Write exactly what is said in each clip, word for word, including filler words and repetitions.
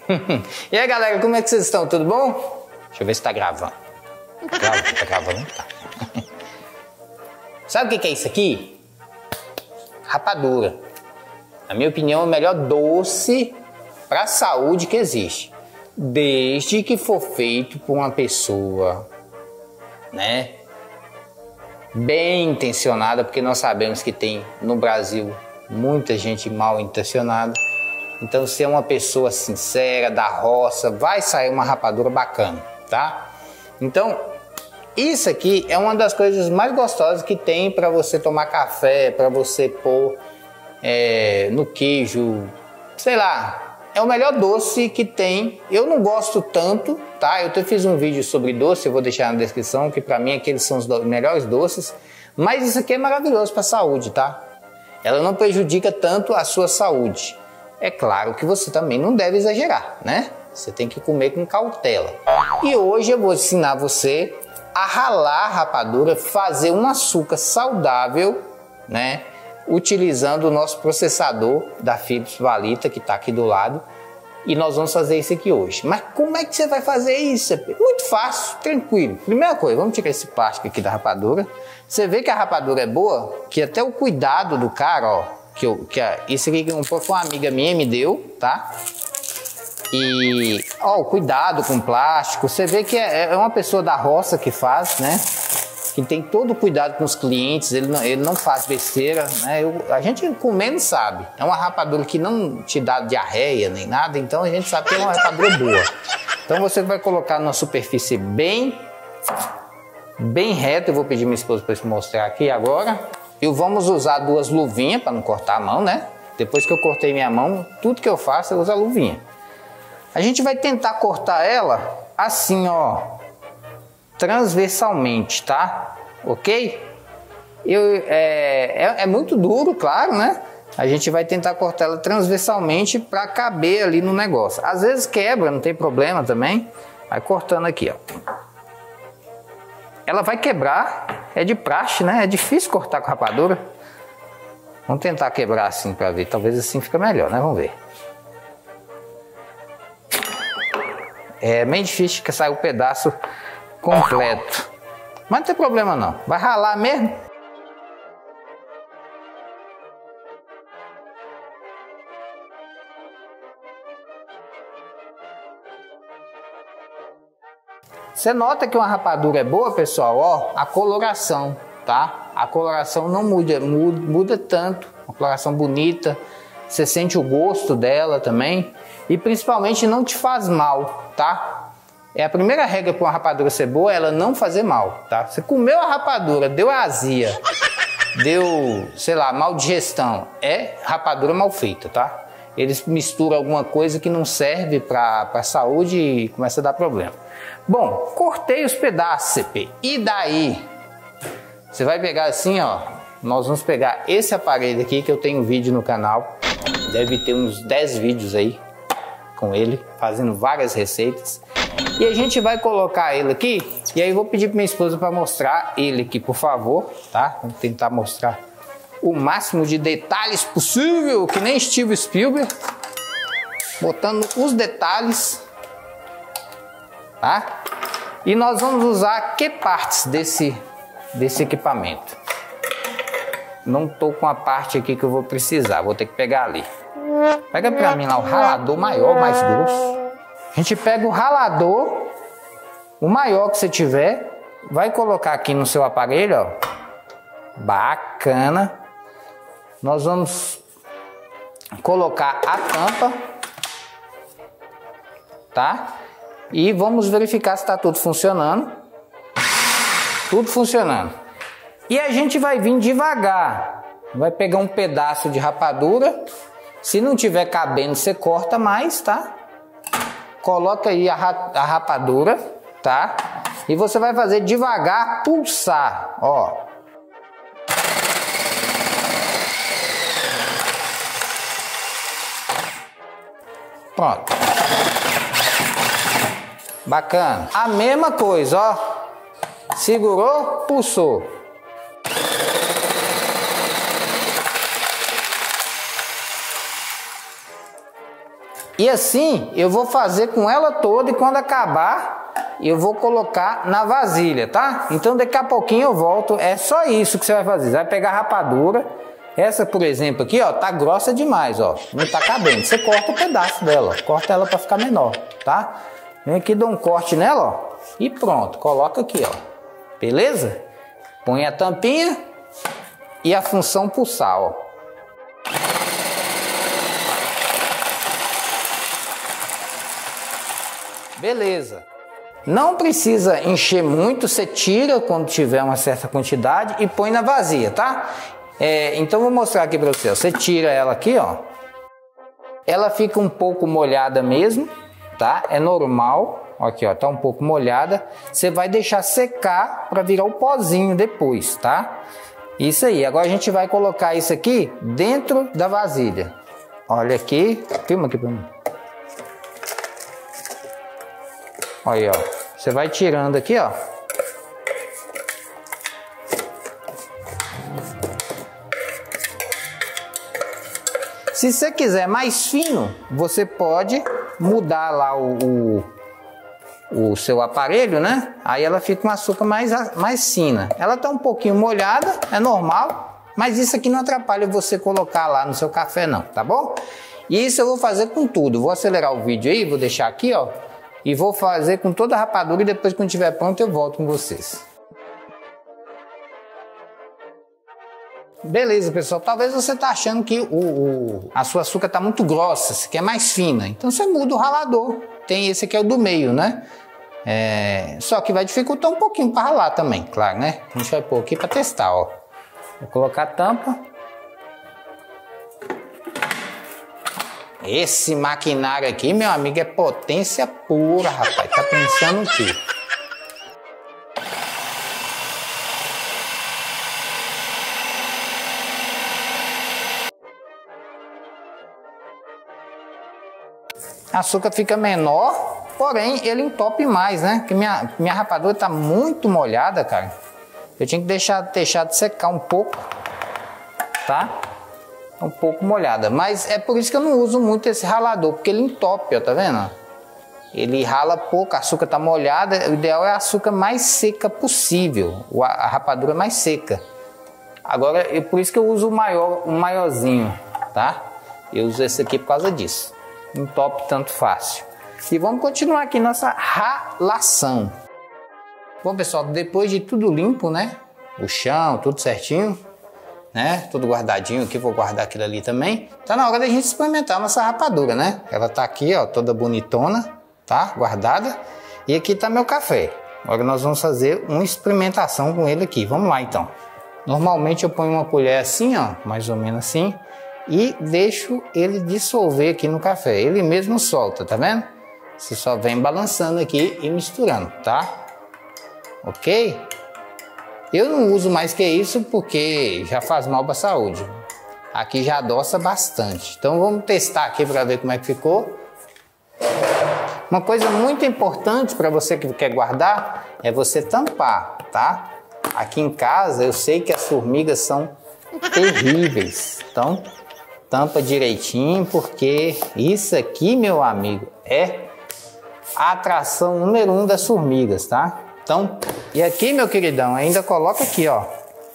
E aí galera, como é que vocês estão? Tudo bom? Deixa eu ver se tá gravando. Grava, tá gravando? Tá. Sabe o que é isso aqui? Rapadura. Na minha opinião, é o melhor doce para a saúde que existe. Desde que for feito por uma pessoa, né, bem intencionada, porque nós sabemos que tem no Brasil muita gente mal intencionada. Então, se é uma pessoa sincera, da roça, vai sair uma rapadura bacana, tá? Então, isso aqui é uma das coisas mais gostosas que tem para você tomar café, para você pôr é, no queijo, sei lá. É o melhor doce que tem. Eu não gosto tanto, tá? Eu até fiz um vídeo sobre doce, eu vou deixar na descrição, que pra mim aqueles são os do... melhores doces. Mas isso aqui é maravilhoso pra saúde, tá? Ela não prejudica tanto a sua saúde. É claro que você também não deve exagerar, né? Você tem que comer com cautela. E hoje eu vou ensinar você a ralar a rapadura, fazer um açúcar saudável, né? Utilizando o nosso processador da Philips Valita, que está aqui do lado. E nós vamos fazer isso aqui hoje. Mas como é que você vai fazer isso? Muito fácil, tranquilo. Primeira coisa, vamos tirar esse plástico aqui da rapadura. Você vê que a rapadura é boa, que até o cuidado do cara, ó, que, eu, que a, isso aqui que um pouco uma amiga minha me deu, tá? E, ó, o cuidado com o plástico. Você vê que é, é uma pessoa da roça que faz, né? Que tem todo o cuidado com os clientes, ele não, ele não faz besteira, né? Eu, a gente comendo sabe. É uma rapadura que não te dá diarreia nem nada, então a gente sabe que é uma rapadura boa. Então você vai colocar numa superfície bem, bem reta. Eu vou pedir minha esposa para mostrar aqui agora. E vamos usar duas luvinhas para não cortar a mão, né? Depois que eu cortei minha mão, tudo que eu faço eu uso a luvinha. A gente vai tentar cortar ela assim, ó, transversalmente, tá? Ok? Eu, é, é, é muito duro, claro, né? A gente vai tentar cortar ela transversalmente para caber ali no negócio. Às vezes quebra, não tem problema também. Vai cortando aqui, ó. Ela vai quebrar, é de praxe, né? É difícil cortar com rapadura. Vamos tentar quebrar assim para ver. Talvez assim fica melhor, né? Vamos ver. É bem difícil que saia o pedaço completo, mas não tem problema não, vai ralar mesmo. Você nota que uma rapadura é boa, pessoal, ó, a coloração, tá? A coloração não muda, muda, muda tanto, uma coloração bonita, você sente o gosto dela também e principalmente não te faz mal, tá? É a primeira regra para uma rapadura ser boa, ela não fazer mal, tá? Você comeu a rapadura, deu azia, deu, sei lá, mal digestão, é rapadura mal feita, tá? Eles misturam alguma coisa que não serve para a saúde e começa a dar problema. Bom, cortei os pedaços, C P. E daí? Você vai pegar assim, ó, nós vamos pegar esse aparelho aqui que eu tenho um vídeo no canal, deve ter uns dez vídeos aí com ele, fazendo várias receitas. E a gente vai colocar ele aqui, e aí eu vou pedir para minha esposa para mostrar ele aqui, por favor, tá? Vamos tentar mostrar o máximo de detalhes possível, que nem Steven Spielberg, botando os detalhes, tá? E nós vamos usar que partes desse, desse equipamento? Não tô com a parte aqui que eu vou precisar, vou ter que pegar ali. Pega para mim lá o ralador maior, mais grosso. A gente pega o ralador, o maior que você tiver, vai colocar aqui no seu aparelho, ó. Bacana. Nós vamos colocar a tampa, tá? E vamos verificar se está tudo funcionando. Tudo funcionando. E a gente vai vir devagar. Vai pegar um pedaço de rapadura. Se não tiver cabendo, você corta mais, tá? Coloca aí a, ra a rapadura, tá? E você vai fazer devagar pulsar, ó. Pronto. Bacana. A mesma coisa, ó. Segurou, pulsou. E assim eu vou fazer com ela toda e quando acabar eu vou colocar na vasilha, tá? Então daqui a pouquinho eu volto, é só isso que você vai fazer. Você vai pegar a rapadura, essa por exemplo aqui, ó, tá grossa demais, ó, não tá cabendo. Você corta um pedaço dela, ó, corta ela para ficar menor, tá? Vem aqui, dá um corte nela, ó, e pronto, coloca aqui, ó, beleza? Põe a tampinha e a função pulsar, ó. Beleza. Não precisa encher muito, você tira quando tiver uma certa quantidade e põe na vazia, tá? É, então vou mostrar aqui para você. Você tira ela aqui, ó. Ela fica um pouco molhada mesmo, tá? É normal. Aqui, ó, tá um pouco molhada. Você vai deixar secar para virar o pozinho depois, tá? Isso aí. Agora a gente vai colocar isso aqui dentro da vasilha. Olha aqui. Filma aqui para mim. Olha, ó, você vai tirando aqui, ó. Se você quiser mais fino, você pode mudar lá o, o, o seu aparelho, né? Aí ela fica com açúcar mais, mais fina. Ela tá um pouquinho molhada, é normal, mas isso aqui não atrapalha você colocar lá no seu café não, tá bom? E isso eu vou fazer com tudo. Vou acelerar o vídeo aí, vou deixar aqui, ó. E vou fazer com toda a rapadura e depois quando estiver pronto eu volto com vocês. Beleza, pessoal. Talvez você tá achando que o, o, a sua açúcar tá muito grossa, você quer mais fina. Então você muda o ralador. Tem esse aqui é o do meio, né? É, só que vai dificultar um pouquinho para ralar também, claro, né? A gente vai pôr aqui para testar, ó. Vou colocar a tampa. Esse maquinário aqui, meu amigo, é potência pura, rapaz. Tá pensando o quê? O açúcar fica menor, porém ele entope mais, né? Porque minha, minha rapadura tá muito molhada, cara. Eu tinha que deixar, deixar de secar um pouco, tá? Um pouco molhada, mas é por isso que eu não uso muito esse ralador, porque ele entope, ó, tá vendo? Ele rala pouco, a açúcar tá molhada, o ideal é a açúcar mais seca possível, a rapadura mais seca. Agora, é por isso que eu uso o maior, o maiorzinho, tá? Eu uso esse aqui por causa disso, entope tanto fácil. E vamos continuar aqui nossa ralação. Bom, pessoal, depois de tudo limpo, né? O chão, tudo certinho, né? Tudo guardadinho aqui, vou guardar aquilo ali também. Tá na hora da gente experimentar a nossa rapadura, né? Ela tá aqui, ó, toda bonitona, tá? Guardada. E aqui tá meu café. Agora nós vamos fazer uma experimentação com ele aqui. Vamos lá, então. Normalmente eu ponho uma colher assim, ó, mais ou menos assim, e deixo ele dissolver aqui no café. Ele mesmo solta, tá vendo? Você só vem balançando aqui e misturando, tá? Ok? Eu não uso mais que isso porque já faz mal para a saúde. Aqui já adoça bastante. Então vamos testar aqui para ver como é que ficou. Uma coisa muito importante para você que quer guardar é você tampar, tá? Aqui em casa eu sei que as formigas são terríveis. Então tampa direitinho porque isso aqui, meu amigo, é a atração número um das formigas, tá? Então, e aqui, meu queridão, ainda coloca aqui, ó,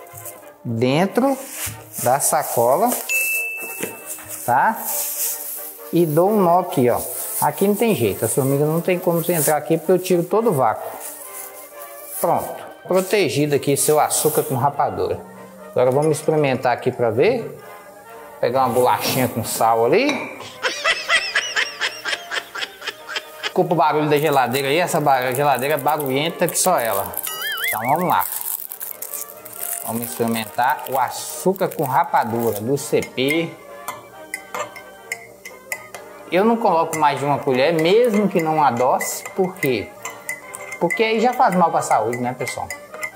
dentro da sacola, tá? E dou um nó aqui, ó. Aqui não tem jeito, a formiga não tem como você entrar aqui porque eu tiro todo o vácuo. Pronto, protegido aqui seu açúcar com rapadura. Agora vamos experimentar aqui para ver. Pegar uma bolachinha com sal ali. Desculpa o barulho da geladeira aí, essa geladeira é barulhenta que só ela. Então vamos lá. Vamos experimentar o açúcar com rapadura do C P. Eu não coloco mais de uma colher, mesmo que não adoce. Por quê? Porque aí já faz mal para a saúde, né, pessoal?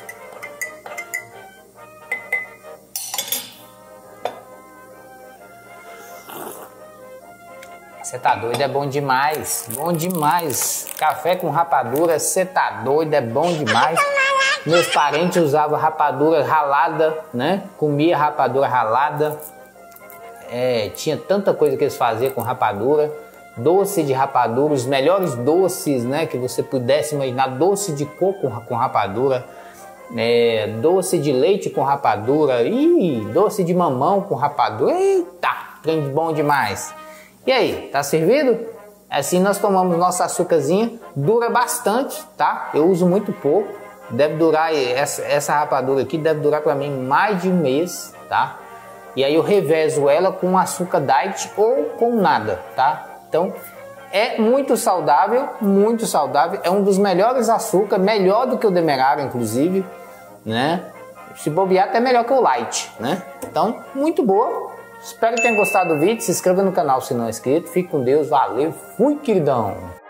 Você tá doido, é bom demais, bom demais. Café com rapadura, você tá doido, é bom demais. Meus parentes usavam rapadura ralada, né? Comia rapadura ralada. É, tinha tanta coisa que eles faziam com rapadura. doce de rapadura, os melhores doces, né, que você pudesse imaginar, doce de coco com rapadura, é, doce de leite com rapadura, ih, doce de mamão com rapadura, eita, trem bom demais. E aí, tá servido? Assim nós tomamos nosso açúcarzinho, dura bastante, tá? Eu uso muito pouco, deve durar, essa, essa rapadura aqui deve durar para mim mais de um mês, tá? E aí eu revezo ela com açúcar diet ou com nada, tá? Então, é muito saudável, muito saudável. É um dos melhores açúcares, melhor do que o demerara, inclusive, né? Se bobear, até melhor que o light, né? Então, muito boa. Espero que tenham gostado do vídeo. Se inscreva no canal se não é inscrito. Fique com Deus. Valeu. Fui, queridão.